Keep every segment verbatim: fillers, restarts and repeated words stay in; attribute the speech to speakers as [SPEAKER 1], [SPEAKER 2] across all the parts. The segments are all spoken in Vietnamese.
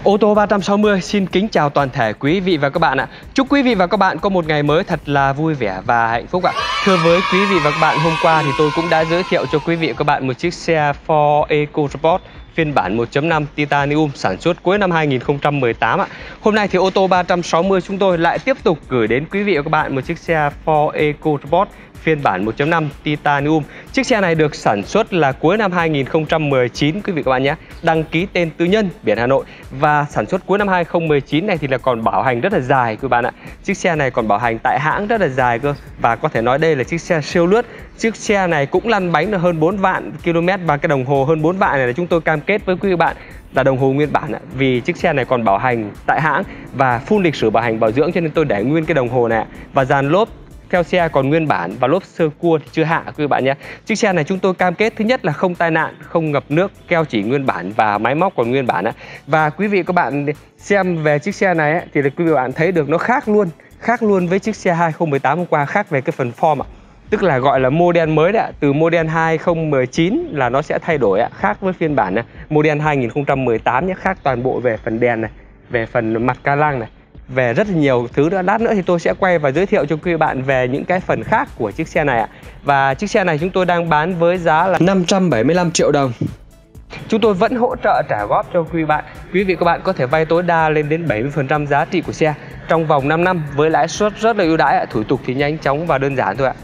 [SPEAKER 1] Ô tô ba trăm sáu mươi xin kính chào toàn thể quý vị và các bạn ạ. Chúc quý vị và các bạn có một ngày mới thật là vui vẻ và hạnh phúc ạ. Thưa với quý vị và các bạn, hôm qua thì tôi cũng đã giới thiệu cho quý vị và các bạn một chiếc xe Ford EcoSport phiên bản một chấm năm Titanium sản xuất cuối năm hai nghìn không trăm mười tám ạ. Hôm nay thì ô tô ba trăm sáu mươi chúng tôi lại tiếp tục gửi đến quý vị và các bạn một chiếc xe Ford EcoSport phiên bản một chấm năm Titanium. Chiếc xe này được sản xuất là cuối năm hai nghìn không trăm mười chín quý vị các bạn nhé. Đăng ký tên tư nhân, biển Hà Nội. Và sản xuất cuối năm hai nghìn không trăm mười chín này thì là còn bảo hành rất là dài quý bạn ạ. Chiếc xe này còn bảo hành tại hãng rất là dài cơ. Và có thể nói đây là chiếc xe siêu lướt. Chiếc xe này cũng lăn bánh là hơn bốn vạn ki lô mét. Và cái đồng hồ hơn bốn vạn này là chúng tôi cam kết với quý vị bạn là đồng hồ nguyên bản ạ. Vì chiếc xe này còn bảo hành tại hãng và full lịch sử bảo hành bảo dưỡng, cho nên tôi để nguyên cái đồng hồ này. Và dàn lốp theo xe còn nguyên bản và lốp sơ cua thì chưa hạ quý vị bạn nhé. Chiếc xe này chúng tôi cam kết thứ nhất là không tai nạn, không ngập nước, keo chỉ nguyên bản và máy móc còn nguyên bản. Và quý vị các bạn xem về chiếc xe này thì quý vị bạn thấy được nó khác luôn, khác luôn với chiếc xe hai nghìn không trăm mười tám hôm qua, khác về cái phần form ạ. Tức là gọi là model mới đấy ạ. Từ model hai nghìn không trăm mười chín là nó sẽ thay đổi ạ, khác với phiên bản này. Model hai nghìn không trăm mười tám nhé, khác toàn bộ về phần đèn này, về phần mặt ca lăng này, về rất là nhiều thứ nữa. Lát nữa thì tôi sẽ quay và giới thiệu cho quý bạn về những cái phần khác của chiếc xe này ạ. Và chiếc xe này chúng tôi đang bán với giá là năm trăm bảy mươi lăm triệu đồng. Chúng tôi vẫn hỗ trợ trả góp cho quý bạn. Quý vị các bạn có thể vay tối đa lên đến bảy mươi phần trăm giá trị của xe trong vòng năm năm với lãi suất rất là ưu đãi ạ. Thủ tục thì nhanh chóng và đơn giản thôi ạ.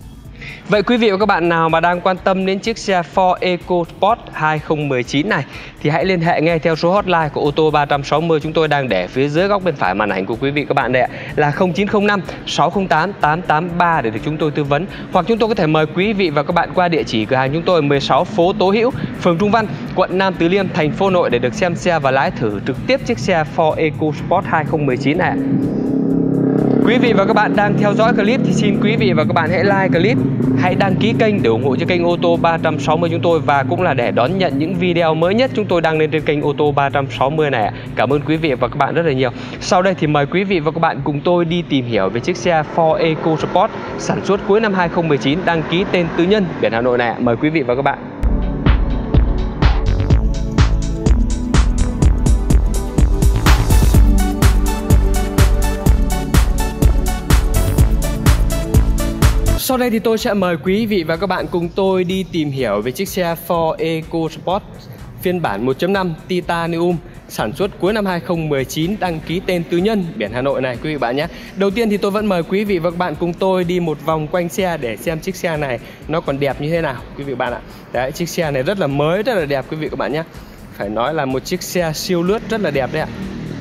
[SPEAKER 1] Vậy quý vị và các bạn nào mà đang quan tâm đến chiếc xe Ford EcoSport hai nghìn không trăm mười chín này thì hãy liên hệ ngay theo số hotline của ô tô ba trăm sáu mươi chúng tôi đang để phía dưới góc bên phải màn ảnh của quý vị các bạn đây ạ, là không chín không năm sáu không tám tám tám ba để được chúng tôi tư vấn. Hoặc chúng tôi có thể mời quý vị và các bạn qua địa chỉ cửa hàng chúng tôi mười sáu phố Tố Hữu, phường Trung Văn, quận Nam Từ Liêm, thành phố Hà Nội để được xem xe và lái thử trực tiếp chiếc xe Ford EcoSport hai nghìn không trăm mười chín này. Quý vị và các bạn đang theo dõi clip thì xin quý vị và các bạn hãy like clip, hãy đăng ký kênh để ủng hộ cho kênh ô tô ba trăm sáu mươi chúng tôi, và cũng là để đón nhận những video mới nhất chúng tôi đăng lên trên kênh ô tô ba trăm sáu mươi này. Cảm ơn quý vị và các bạn rất là nhiều. Sau đây thì mời quý vị và các bạn cùng tôi đi tìm hiểu về chiếc xe Ford EcoSport sản xuất cuối năm hai nghìn không trăm mười chín, đăng ký tên tư nhân, biển Hà Nội này. Mời quý vị và các bạn. Sau đây thì tôi sẽ mời quý vị và các bạn cùng tôi đi tìm hiểu về chiếc xe Ford EcoSport phiên bản một chấm năm Titanium sản xuất cuối năm hai nghìn không trăm mười chín, đăng ký tên tư nhân, biển Hà Nội này quý vị bạn nhé. Đầu tiên thì tôi vẫn mời quý vị và các bạn cùng tôi đi một vòng quanh xe để xem chiếc xe này nó còn đẹp như thế nào quý vị bạn ạ. Đấy, chiếc xe này rất là mới, rất là đẹp quý vị các bạn nhé. Phải nói là một chiếc xe siêu lướt rất là đẹp đấy ạ.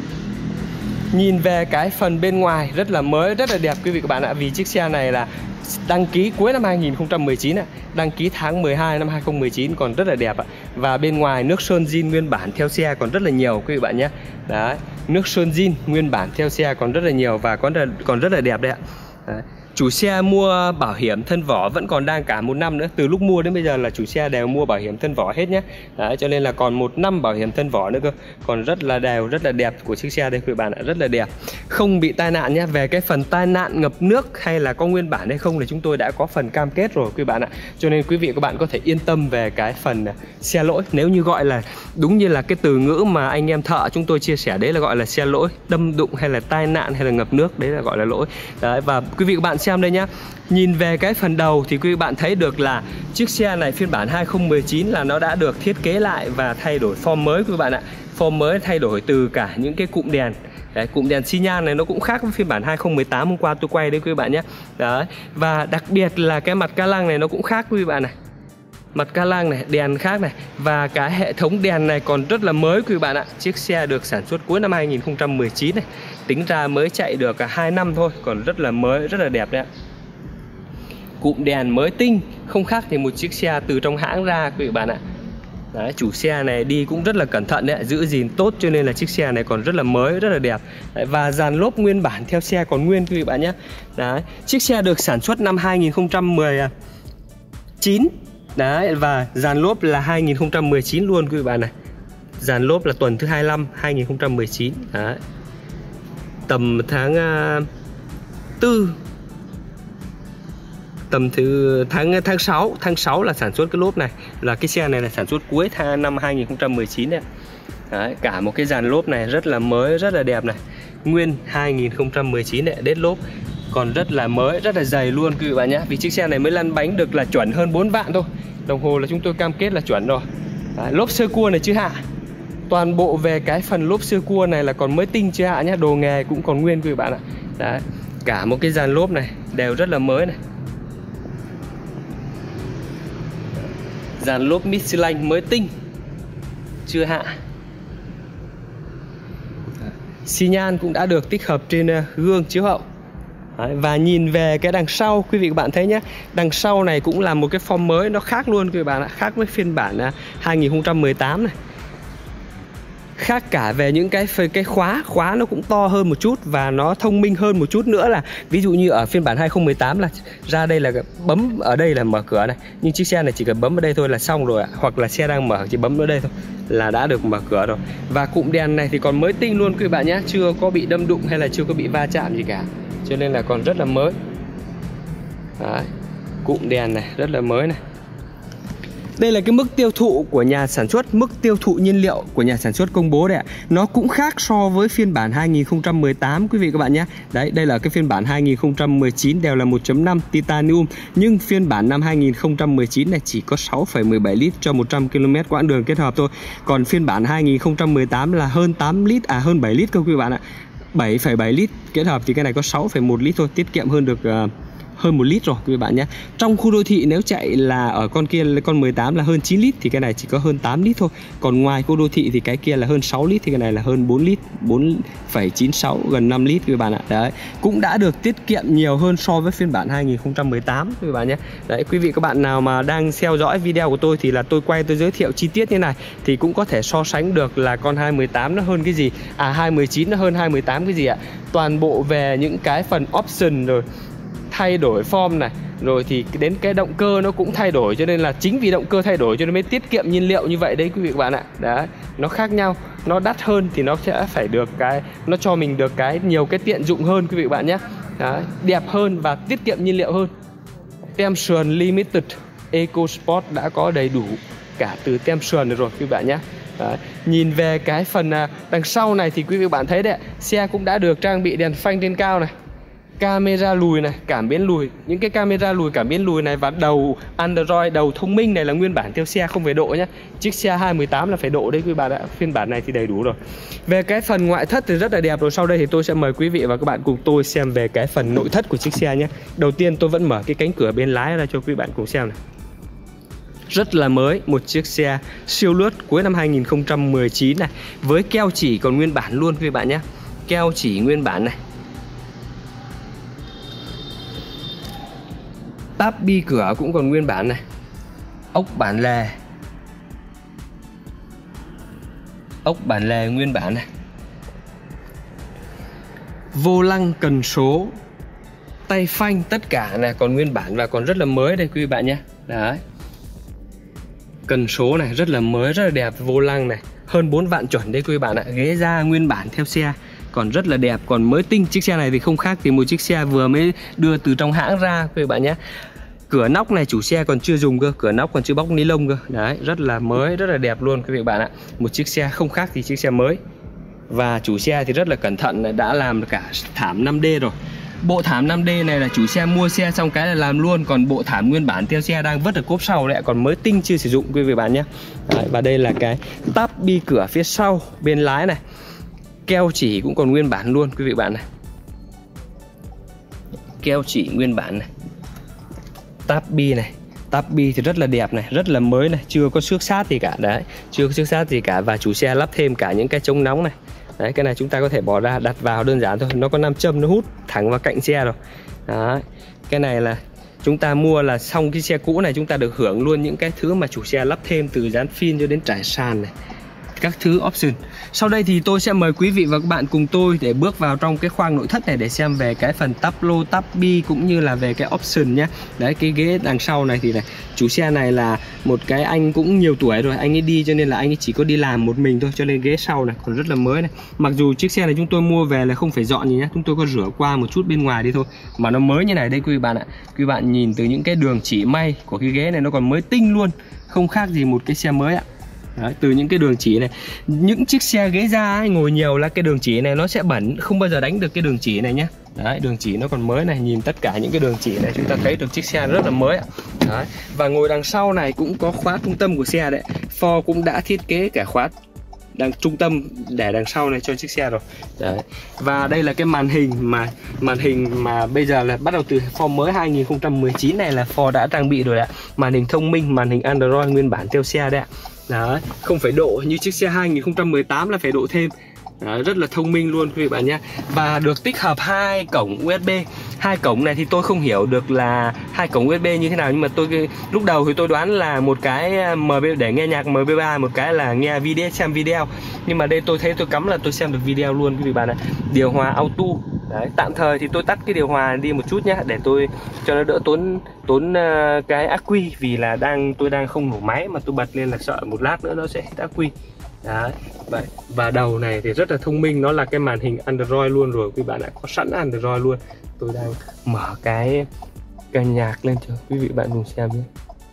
[SPEAKER 1] Nhìn về cái phần bên ngoài rất là mới, rất là đẹp quý vị các bạn ạ. Vì chiếc xe này là đăng ký cuối năm hai nghìn không trăm mười chín ạ, đăng ký tháng mười hai năm hai nghìn không trăm mười chín, còn rất là đẹp ạ. Và bên ngoài nước sơn zin nguyên bản theo xe còn rất là nhiều quý vị bạn nhé. Đấy, nước sơn zin nguyên bản theo xe còn rất là nhiều và còn rất, còn rất là đẹp đấy ạ. Đấy. Chủ xe mua bảo hiểm thân vỏ vẫn còn đang cả một năm nữa. Từ lúc mua đến bây giờ là chủ xe đều mua bảo hiểm thân vỏ hết nhé. Đấy, cho nên là còn một năm bảo hiểm thân vỏ nữa cơ. Còn rất là đều, rất là đẹp của chiếc xe đây quý bạn ạ, rất là đẹp. Không bị tai nạn nhé. Về cái phần tai nạn ngập nước hay là có nguyên bản hay không thì chúng tôi đã có phần cam kết rồi quý bạn ạ. Cho nên quý vị các bạn có thể yên tâm về cái phần xe lỗi. Nếu như gọi là đúng như là cái từ ngữ mà anh em thợ chúng tôi chia sẻ, đấy là gọi là xe lỗi, đâm đụng hay là tai nạn hay là ngập nước, đấy là gọi là lỗi. Đấy, và quý vị các bạn xem đây nhá. Nhìn về cái phần đầu thì quý vị bạn thấy được là chiếc xe này phiên bản hai nghìn không trăm mười chín là nó đã được thiết kế lại và thay đổi form mới quý vị bạn ạ. Form mới thay đổi từ cả những cái cụm đèn. Đấy, cụm đèn xi nhan này nó cũng khác với phiên bản hai nghìn không trăm mười tám hôm qua tôi quay đấy quý vị bạn nhé. Đấy, và đặc biệt là cái mặt ca lăng này nó cũng khác quý vị bạn này. Mặt ca lăng này, đèn khác này. Và cái hệ thống đèn này còn rất là mới quý vị bạn ạ. Chiếc xe được sản xuất cuối năm hai nghìn không trăm mười chín này. Tính ra mới chạy được hai năm thôi, còn rất là mới, rất là đẹp đấy ạ. Cụm đèn mới tinh, không khác thì một chiếc xe từ trong hãng ra quý vị bạn ạ. Đấy, chủ xe này đi cũng rất là cẩn thận đấy, giữ gìn tốt cho nên là chiếc xe này còn rất là mới, rất là đẹp. Đấy, và dàn lốp nguyên bản theo xe còn nguyên quý vị bạn nhé. Đấy, chiếc xe được sản xuất năm hai nghìn không trăm mười chín. Đấy, và dàn lốp là hai nghìn không trăm mười chín luôn quý vị bạn này. Dàn lốp là tuần thứ hai mươi lăm hai nghìn không trăm mười chín. Đấy. Tầm tháng uh, tư, tầm thứ tháng tháng sáu tháng sáu là sản xuất cái lốp này, là cái xe này là sản xuất cuối tháng năm hai nghìn không trăm mười chín đấy. Đấy, cả một cái dàn lốp này rất là mới, rất là đẹp này. Nguyên hai nghìn không trăm mười chín này, đết lốp còn rất là mới, rất là dày luôn quý vị bạn nhé. Vì chiếc xe này mới lăn bánh được là chuẩn hơn bốn vạn thôi. Đồng hồ là chúng tôi cam kết là chuẩn rồi. Đấy, lốp sơ cua này chưa hạ. Toàn bộ về cái phần lốp sơ cua này là còn mới tinh chưa hạ nhé. Đồ nghề cũng còn nguyên quý vị bạn ạ. Đấy, cả một cái dàn lốp này đều rất là mới này. Dàn lốp Michelin mới tinh, chưa hạ. Xi nhan cũng đã được tích hợp trên gương chiếu hậu. Đấy, và nhìn về cái đằng sau quý vị các bạn thấy nhé, đằng sau này cũng là một cái form mới, nó khác luôn quý vị bạn ạ, khác với phiên bản hai nghìn không trăm mười tám này. Khác cả về những cái cái khóa, khóa nó cũng to hơn một chút và nó thông minh hơn một chút nữa, là ví dụ như ở phiên bản hai nghìn không trăm mười tám là ra đây là bấm ở đây là mở cửa này, nhưng chiếc xe này chỉ cần bấm ở đây thôi là xong rồi ạ. Hoặc là xe đang mở chỉ bấm ở đây thôi là đã được mở cửa rồi. Và cụm đèn này thì còn mới tinh luôn quý vị bạn nhé, chưa có bị đâm đụng hay là chưa có bị va chạm gì cả, cho nên là còn rất là mới. Đấy, cụm đèn này rất là mới này. Đây là cái mức tiêu thụ của nhà sản xuất, mức tiêu thụ nhiên liệu của nhà sản xuất công bố đấy ạ. Nó cũng khác so với phiên bản hai nghìn không trăm mười tám quý vị các bạn nhé. Đấy, đây là cái phiên bản hai nghìn không trăm mười chín đều là một chấm năm titanium, nhưng phiên bản năm hai nghìn không trăm mười chín này chỉ có sáu phẩy mười bảy lít cho một trăm ki lô mét quãng đường kết hợp thôi. Còn phiên bản hai nghìn không trăm mười tám là hơn tám lít, à hơn bảy lít cơ quý vị bạn ạ. bảy phẩy bảy lít kết hợp thì cái này có sáu phẩy một lít thôi, tiết kiệm hơn được uh, hơn một lít rồi quý vị bạn nhé. Trong khu đô thị nếu chạy là ở con kia con mười tám là hơn chín lít thì cái này chỉ có hơn tám lít thôi. Còn ngoài khu đô thị thì cái kia là hơn sáu lít thì cái này là hơn bốn lít, bốn phẩy chín sáu, gần năm lít quý vị bạn ạ. Đấy, cũng đã được tiết kiệm nhiều hơn so với phiên bản hai nghìn không trăm mười tám quý vị bạn nhé. Đấy, quý vị các bạn nào mà đang theo dõi video của tôi thì là tôi quay tôi giới thiệu chi tiết như này thì cũng có thể so sánh được là con hai mười tám nó hơn cái gì, à hai mười chín nó hơn hai mười tám cái gì ạ. Toàn bộ về những cái phần option rồi thay đổi form này, rồi thì đến cái động cơ nó cũng thay đổi, cho nên là chính vì động cơ thay đổi cho nên mới tiết kiệm nhiên liệu như vậy đấy quý vị các bạn ạ. Đấy, nó khác nhau, nó đắt hơn thì nó sẽ phải được cái, nó cho mình được cái nhiều cái tiện dụng hơn quý vị các bạn nhé. Đấy, đẹp hơn và tiết kiệm nhiên liệu hơn. Tem sườn Limited EcoSport đã có đầy đủ cả từ tem sườn rồi quý vị bạn nhé. Đấy, nhìn về cái phần đằng sau này thì quý vị bạn thấy đấy, xe cũng đã được trang bị đèn phanh trên cao này, camera lùi này, cảm biến lùi. Những cái camera lùi, cảm biến lùi này và đầu Android, đầu thông minh này là nguyên bản theo xe không phải độ nhé. Chiếc xe hai mười tám là phải độ đấy quý bạn ạ. Phiên bản này thì đầy đủ rồi. Về cái phần ngoại thất thì rất là đẹp rồi. Sau đây thì tôi sẽ mời quý vị và các bạn cùng tôi xem về cái phần nội thất của chiếc xe nhé. Đầu tiên tôi vẫn mở cái cánh cửa bên lái ra cho quý bạn cùng xem này. Rất là mới, một chiếc xe siêu lướt cuối năm hai nghìn không trăm mười chín này, với keo chỉ còn nguyên bản luôn quý vị bạn nhé. Keo chỉ nguyên bản này. Táp bi cửa cũng còn nguyên bản này. Ốc bản lề. Ốc bản lề nguyên bản này. Vô lăng cần số, tay phanh tất cả này còn nguyên bản và còn rất là mới đây quý vị bạn nhé. Đấy, cần số này rất là mới, rất là đẹp. Vô lăng này hơn bốn vạn chuẩn đấy quý vị bạn ạ. Ghế da nguyên bản theo xe còn rất là đẹp, còn mới tinh. Chiếc xe này thì không khác thì một chiếc xe vừa mới đưa từ trong hãng ra quý vị bạn nhé. Cửa nóc này chủ xe còn chưa dùng cơ, cửa nóc còn chưa bóc ni lông cơ. Đấy, rất là mới, rất là đẹp luôn quý vị bạn ạ. Một chiếc xe không khác thì chiếc xe mới. Và chủ xe thì rất là cẩn thận, đã làm cả thảm năm D rồi. Bộ thảm năm D này là chủ xe mua xe xong cái là làm luôn. Còn bộ thảm nguyên bản theo xe đang vứt ở cốp sau đấy, còn mới tinh chưa sử dụng quý vị bạn nhé. Đấy, và đây là cái táp bi cửa phía sau bên lái này. Keo chỉ cũng còn nguyên bản luôn quý vị bạn này. Keo chỉ nguyên bản này. Táp bi này, táp bi thì rất là đẹp này, rất là mới này, chưa có xước sát gì cả. Đấy, chưa có xước sát gì cả. Và chủ xe lắp thêm cả những cái chống nóng này. Đấy, cái này chúng ta có thể bỏ ra đặt vào đơn giản thôi. Nó có nam châm, nó hút thẳng vào cạnh xe rồi. Đấy, cái này là chúng ta mua là xong cái xe cũ này chúng ta được hưởng luôn những cái thứ mà chủ xe lắp thêm, từ dán phim cho đến trải sàn này, các thứ option. Sau đây thì tôi sẽ mời quý vị và các bạn cùng tôi để bước vào trong cái khoang nội thất này để xem về cái phần táp lô, táp bi cũng như là về cái option nhé. Đấy, cái ghế đằng sau này thì này, chủ xe này là một cái anh cũng nhiều tuổi rồi, anh ấy đi cho nên là anh ấy chỉ có đi làm một mình thôi, cho nên ghế sau này còn rất là mới này. Mặc dù chiếc xe này chúng tôi mua về là không phải dọn gì nhé, chúng tôi có rửa qua một chút bên ngoài đi thôi mà nó mới như này đây quý vị bạn ạ. Quý bạn nhìn từ những cái đường chỉ may của cái ghế này nó còn mới tinh luôn, không khác gì một cái xe mới ạ. Đấy, từ những cái đường chỉ này, những chiếc xe ghế da ấy, ngồi nhiều là cái đường chỉ này nó sẽ bẩn, không bao giờ đánh được cái đường chỉ này nhé. Đấy, đường chỉ nó còn mới này, nhìn tất cả những cái đường chỉ này chúng ta thấy được chiếc xe rất là mới ạ. Đấy, và ngồi đằng sau này cũng có khóa trung tâm của xe đấy. Ford cũng đã thiết kế cả khóa đằng trung tâm để đằng sau này cho chiếc xe rồi. Đấy. Và đây là cái màn hình mà màn hình mà bây giờ là bắt đầu từ Ford mới hai nghìn không trăm mười chín này là Ford đã trang bị rồi ạ. Màn hình thông minh, màn hình Android nguyên bản theo xe đấy ạ. Đấy, không phải độ như chiếc xe hai nghìn không trăm mười tám là phải độ thêm. Đấy, rất là thông minh luôn quý vị bạn nhé. Và được tích hợp hai cổng u ét bê. Hai cổng này thì tôi không hiểu được là hai cổng u ét bê như thế nào, nhưng mà tôi lúc đầu thì tôi đoán là một cái em pê để nghe nhạc em pê ba, một cái là nghe video, xem video. Nhưng mà đây tôi thấy tôi cắm là tôi xem được video luôn quý vị bạn ạ. Điều hòa auto. Đấy, tạm thời thì tôi tắt cái điều hòa đi một chút nhé, để tôi cho nó đỡ tốn tốn uh, cái ắc quy, vì là đang tôi đang không nổ máy mà tôi bật lên là sợ một lát nữa nó sẽ hết ắc quy. Đấy, vậy. Và đầu này thì rất là thông minh, nó là cái màn hình Android luôn rồi quý bạn ạ, có sẵn Android luôn. Tôi đang mở cái cái nhạc lên cho quý vị bạn cùng xem nhé.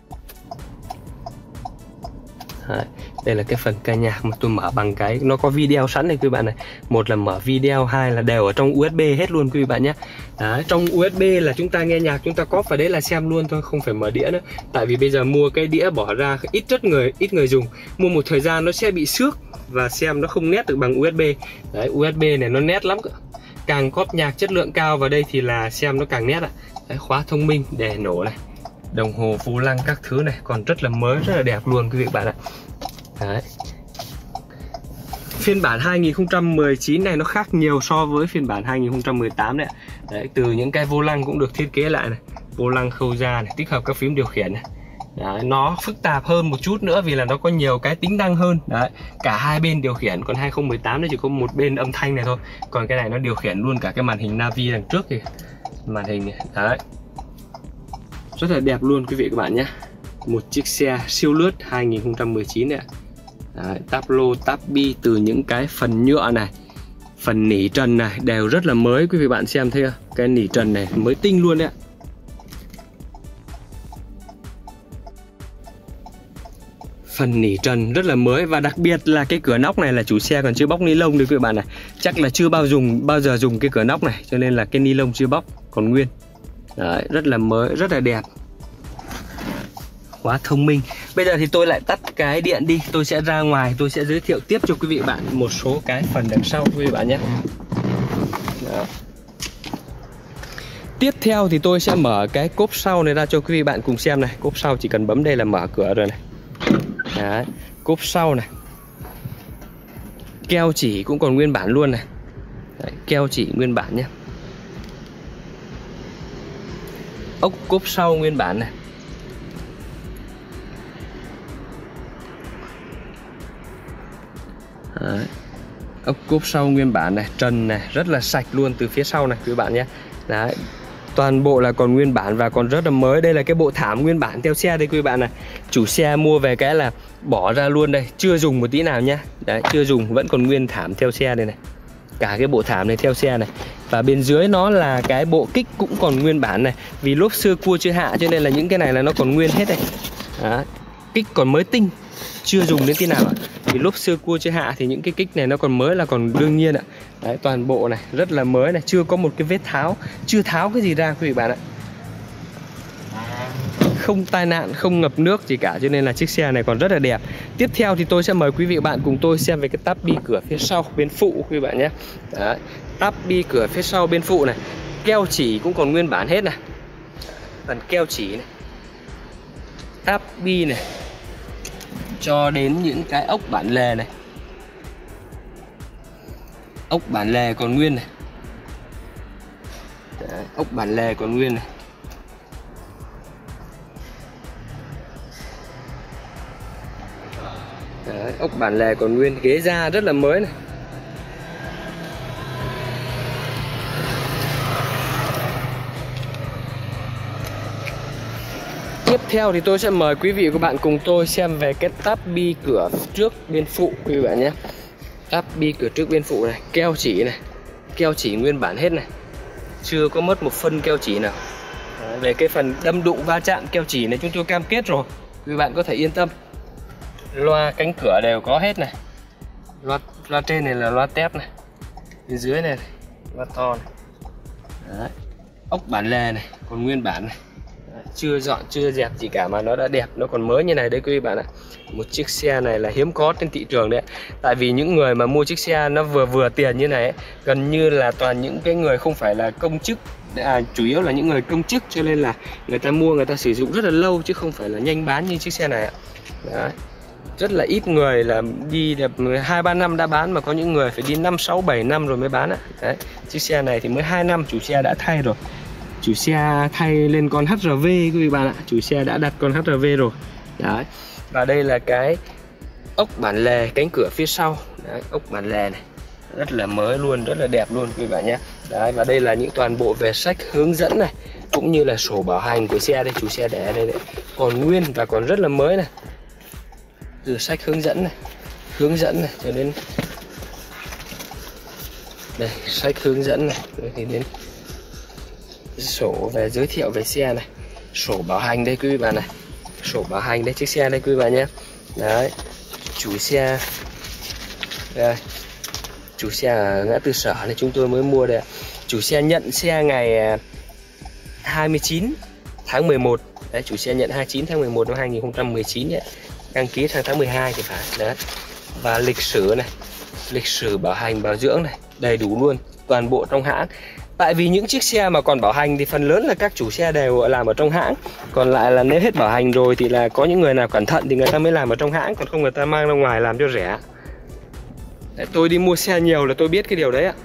[SPEAKER 1] Đấy, đây là cái phần ca nhạc mà tôi mở bằng cái nó có video sẵn này quý bạn này. Một là mở video, hai là đều ở trong u ét bê hết luôn quý vị bạn nhé. Đấy, trong u ét bê là chúng ta nghe nhạc, chúng ta có vào đấy là xem luôn thôi, không phải mở đĩa nữa. Tại vì bây giờ mua cái đĩa bỏ ra ít rất người ít người dùng, mua một thời gian nó sẽ bị xước và xem nó không nét được bằng u ét bê. Đấy, u ét bê này nó nét lắm cơ. Càng cóp nhạc chất lượng cao vào đây thì là xem nó càng nét ạ. Đấy, khóa thông minh để nổ này, đồng hồ vô lăng các thứ này còn rất là mới, rất là đẹp luôn quý vị bạn ạ. Đấy. Phiên bản hai nghìn không trăm mười chín này nó khác nhiều so với phiên bản hai nghìn không trăm mười tám đấy ạ. Đấy, từ những cái vô lăng cũng được thiết kế lại này, vô lăng khâu ra này, tích hợp các phím điều khiển này. Đấy, nó phức tạp hơn một chút nữa vì là nó có nhiều cái tính năng hơn. Đấy, cả hai bên điều khiển, còn hai nghìn không trăm mười tám nó chỉ có một bên âm thanh này thôi. Còn cái này nó điều khiển luôn cả cái màn hình navi đằng trước thì màn hình này. Đấy, rất là đẹp luôn quý vị các bạn nhé. Một chiếc xe siêu lướt hai nghìn không trăm mười chín này ạ. Đấy, táp lô, táp bi, từ những cái phần nhựa này, phần nỉ trần này đều rất là mới quý vị bạn xem thấy không? Cái nỉ trần này mới tinh luôn đấy ạ. Phần nỉ trần rất là mới, và đặc biệt là cái cửa nóc này là chủ xe còn chưa bóc ni lông được quý vị bạn này. Chắc là chưa bao dùng bao giờ dùng cái cửa nóc này, cho nên là cái ni lông chưa bóc, còn nguyên. Đấy, rất là mới, rất là đẹp. Khóa thông minh. Bây giờ thì tôi lại tắt cái điện đi, tôi sẽ ra ngoài, tôi sẽ giới thiệu tiếp cho quý vị bạn một số cái phần đằng sau quý vị bạn nhé. Đó. Tiếp theo thì tôi sẽ mở cái cốp sau này ra cho quý vị bạn cùng xem này. Cốp sau chỉ cần bấm đây là mở cửa rồi này. Đấy, cốp sau này, keo chỉ cũng còn nguyên bản luôn này. Đấy, keo chỉ nguyên bản nhé. Ốc cốp sau nguyên bản này. Đấy, ốc cốp sau nguyên bản này, trần này rất là sạch luôn từ phía sau này quý bạn nhé. Đấy, toàn bộ là còn nguyên bản và còn rất là mới. Đây là cái bộ thảm nguyên bản theo xe đây quý bạn này. Chủ xe mua về cái là bỏ ra luôn đây, chưa dùng một tí nào nhá. Đấy, chưa dùng, vẫn còn nguyên thảm theo xe đây này. Cả cái bộ thảm này theo xe này. Và bên dưới nó là cái bộ kích cũng còn nguyên bản này. Vì lốp xưa cua chưa hạ cho nên là những cái này là nó còn nguyên hết đây. Đấy, kích còn mới tinh, chưa dùng đến tí nào ạ. Vì lốp xưa cua chưa hạ thì những cái kích này nó còn mới là còn đương nhiên ạ. Đấy, toàn bộ này rất là mới này, chưa có một cái vết tháo, chưa tháo cái gì ra quý vị bạn ạ. Không tai nạn, không ngập nước gì cả, cho nên là chiếc xe này còn rất là đẹp. Tiếp theo thì tôi sẽ mời quý vị bạn cùng tôi xem về cái táp bi cửa phía sau bên phụ quý vị bạn nhé. Đấy, táp bi cửa phía sau bên phụ này, keo chỉ cũng còn nguyên bản hết này. Phần keo chỉ này, táp bi này, cho đến những cái ốc bản lề này. Ốc bản lề còn nguyên này. Đấy, ốc bản lề còn nguyên này. Đấy, ốc bản lề còn nguyên, ghế da rất là mới này. Tiếp theo thì tôi sẽ mời quý vị và các bạn cùng tôi xem về cái táp bi cửa trước bên phụ quý vị bạn nhé. Táp bi cửa trước bên phụ này, keo chỉ này, keo chỉ nguyên bản hết này, chưa có mất một phân keo chỉ nào. Đấy, về cái phần đâm đụng va chạm keo chỉ này chúng tôi cam kết rồi, quý vị bạn có thể yên tâm. Loa cánh cửa đều có hết này. Loa, loa trên này là loa tép này. Bên dưới này, loa to này. Đấy. Ốc bản lề này, còn nguyên bản này. Đấy. Chưa dọn, chưa dẹp gì cả mà nó đã đẹp, nó còn mới như này đấy quý vị bạn ạ. Một chiếc xe này là hiếm có trên thị trường đấy. Tại vì những người mà mua chiếc xe nó vừa vừa tiền như này ấy, gần như là toàn những cái người không phải là công chức, à, chủ yếu là những người công chức, cho nên là người ta mua, người ta sử dụng rất là lâu chứ không phải là nhanh bán như chiếc xe này ạ. Đấy. Rất là ít người là đi được hai ba năm đã bán, mà có những người phải đi năm sáu bảy năm rồi mới bán ạ. Đấy. Chiếc xe này thì mới hai năm chủ xe đã thay rồi. Chủ xe thay lên con hát rờ vê quý vị bạn ạ. Chủ xe đã đặt con hát rờ vê rồi. Đấy. Và đây là cái ốc bản lề cánh cửa phía sau. Đấy, ốc bản lề này rất là mới luôn, rất là đẹp luôn quý vị bạn nhé. Đấy, và đây là những toàn bộ về sách hướng dẫn này, cũng như là sổ bảo hành của xe đây, chủ xe để ở đây đấy. Còn nguyên và còn rất là mới này. Từ sách hướng dẫn này, hướng dẫn này cho đến đây, sách hướng dẫn này thì đến sổ về giới thiệu về xe này, sổ bảo hành đây quý vị bạn này, sổ bảo hành đây chiếc xe đây quý vị bạn nhé. Đấy, chủ xe đây, chủ xe ở ngã tư Sở này chúng tôi mới mua đây. Chủ xe nhận xe ngày hai mươi chín tháng mười một. Đấy, chủ xe nhận hai mươi chín tháng mười một năm hai nghìn không trăm mười chín đấy. Đăng ký sang tháng mười hai thì phải. Đấy. Và lịch sử này, lịch sử bảo hành bảo dưỡng này, đầy đủ luôn, toàn bộ trong hãng. Tại vì những chiếc xe mà còn bảo hành thì phần lớn là các chủ xe đều làm ở trong hãng. Còn lại là nếu hết bảo hành rồi thì là có những người nào cẩn thận thì người ta mới làm ở trong hãng, còn không người ta mang ra ngoài làm cho rẻ. Đấy, tôi đi mua xe nhiều là tôi biết cái điều đấy ạ.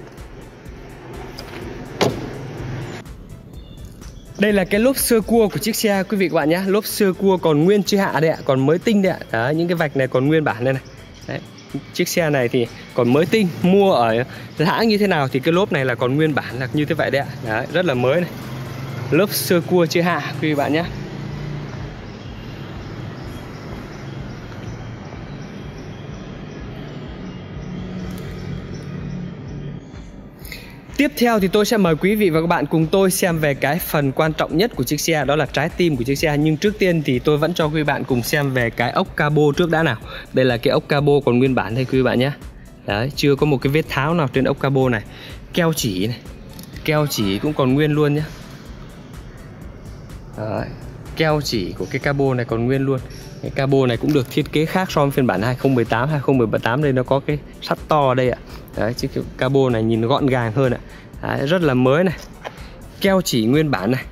[SPEAKER 1] Đây là cái lốp sơ cua của chiếc xe quý vị các bạn nhé. Lốp sơ cua còn nguyên chưa hạ đây ạ, còn mới tinh đây ạ. Đấy, những cái vạch này còn nguyên bản đây này. Đấy, chiếc xe này thì còn mới tinh, mua ở hãng như thế nào thì cái lốp này là còn nguyên bản là như thế vậy đấy ạ. Đấy, rất là mới này. Lốp sơ cua chưa hạ quý vị bạn nhé. Tiếp theo thì tôi sẽ mời quý vị và các bạn cùng tôi xem về cái phần quan trọng nhất của chiếc xe, đó là trái tim của chiếc xe. Nhưng trước tiên thì tôi vẫn cho quý bạn cùng xem về cái ốc cabo trước đã nào. Đây là cái ốc cabo còn nguyên bản đây quý bạn nhé. Đấy, chưa có một cái vết tháo nào trên ốc cabo này. Keo chỉ này, keo chỉ cũng còn nguyên luôn nhé. Đấy, keo chỉ của cái cabo này còn nguyên luôn. Cái cabo này cũng được thiết kế khác so với phiên bản hai không một tám. hai không một tám đây nó có cái sắt to ở đây ạ. Đấy, chiếc cabo này nhìn gọn gàng hơn ạ. Đấy, rất là mới này. Keo chỉ nguyên bản này.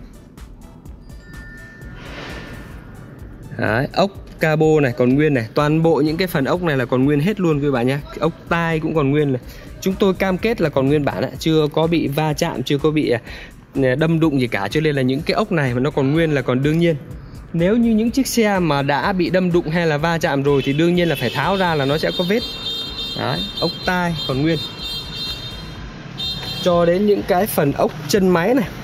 [SPEAKER 1] Đấy, ốc cabo này còn nguyên này. Toàn bộ những cái phần ốc này là còn nguyên hết luôn quý bạn nhé. Ốc tai cũng còn nguyên này. Chúng tôi cam kết là còn nguyên bản ạ. Chưa có bị va chạm, chưa có bị đâm đụng gì cả. Cho nên là những cái ốc này mà nó còn nguyên là còn đương nhiên. Nếu như những chiếc xe mà đã bị đâm đụng hay là va chạm rồi thì đương nhiên là phải tháo ra là nó sẽ có vết. Đấy, ốc tai còn nguyên. Cho đến những cái phần ốc chân máy này.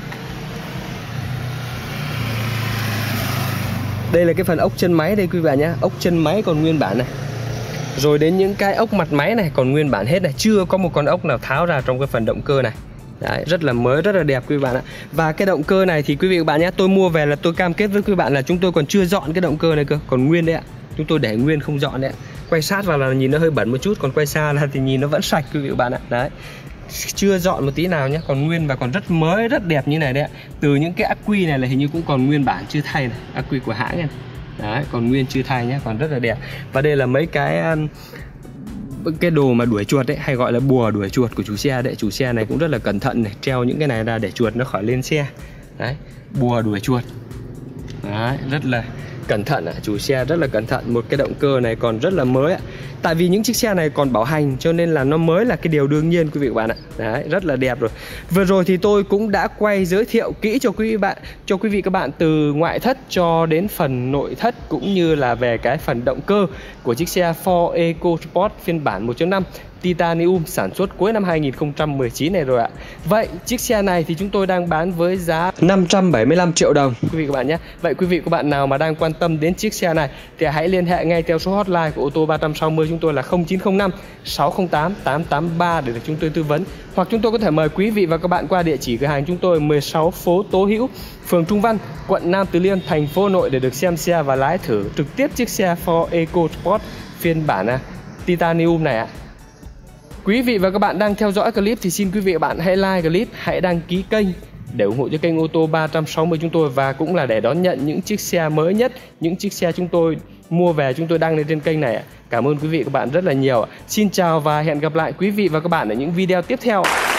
[SPEAKER 1] Đây là cái phần ốc chân máy đây quý bạn nhé. Ốc chân máy còn nguyên bản này. Rồi đến những cái ốc mặt máy này còn nguyên bản hết này. Chưa có một con ốc nào tháo ra trong cái phần động cơ này. Đấy, rất là mới, rất là đẹp quý bạn ạ. Và cái động cơ này thì quý vị và các bạn nhé, tôi mua về là tôi cam kết với quý bạn là chúng tôi còn chưa dọn cái động cơ này cơ. Còn nguyên đấy ạ. Chúng tôi để nguyên không dọn đấy ạ. Quay sát vào là nhìn nó hơi bẩn một chút, còn quay xa là thì nhìn nó vẫn sạch quý vị và các bạn ạ. Đấy, chưa dọn một tí nào nhé, còn nguyên và còn rất mới, rất đẹp như này đấy ạ. Từ những cái ắc quy này là hình như cũng còn nguyên bản chưa thay này, ắc quy của hãng này. Đấy, còn nguyên chưa thay nhé, còn rất là đẹp. Và đây là mấy cái cái đồ mà đuổi chuột đấy, hay gọi là bùa đuổi chuột của chủ xe đấy. Chủ xe này cũng rất là cẩn thận này, treo những cái này ra để chuột nó khỏi lên xe. Đấy, bùa đuổi chuột. Đấy, rất là cẩn thận ạ, chủ xe rất là cẩn thận. Một cái động cơ này còn rất là mới ạ. Tại vì những chiếc xe này còn bảo hành cho nên là nó mới là cái điều đương nhiên quý vị và các bạn ạ. Đấy, rất là đẹp rồi. Vừa rồi thì tôi cũng đã quay giới thiệu kỹ cho quý vị bạn, cho quý vị các bạn từ ngoại thất cho đến phần nội thất, cũng như là về cái phần động cơ của chiếc xe Ford EcoSport phiên bản một chấm năm. Titanium sản xuất cuối năm hai nghìn không trăm mười chín này rồi ạ. Vậy chiếc xe này thì chúng tôi đang bán với giá năm trăm bảy mươi lăm triệu đồng quý vị các bạn nhé. Vậy quý vị các bạn nào mà đang quan tâm đến chiếc xe này thì hãy liên hệ ngay theo số hotline của ô tô ba trăm sáu mươi chúng tôi là không chín không năm sáu không tám tám tám ba để được chúng tôi tư vấn. Hoặc chúng tôi có thể mời quý vị và các bạn qua địa chỉ cửa hàng chúng tôi mười sáu phố Tố Hữu, phường Trung Văn, quận Nam Từ Liêm, thành phố Hà Nội để được xem xe và lái thử trực tiếp chiếc xe Ford EcoSport phiên bản à, Titanium này ạ. Quý vị và các bạn đang theo dõi clip thì xin quý vị và bạn hãy like clip, hãy đăng ký kênh để ủng hộ cho kênh ô tô ba trăm sáu mươi chúng tôi và cũng là để đón nhận những chiếc xe mới nhất, những chiếc xe chúng tôi mua về chúng tôi đăng lên trên kênh này. Cảm ơn quý vị và các bạn rất là nhiều. Xin chào và hẹn gặp lại quý vị và các bạn ở những video tiếp theo.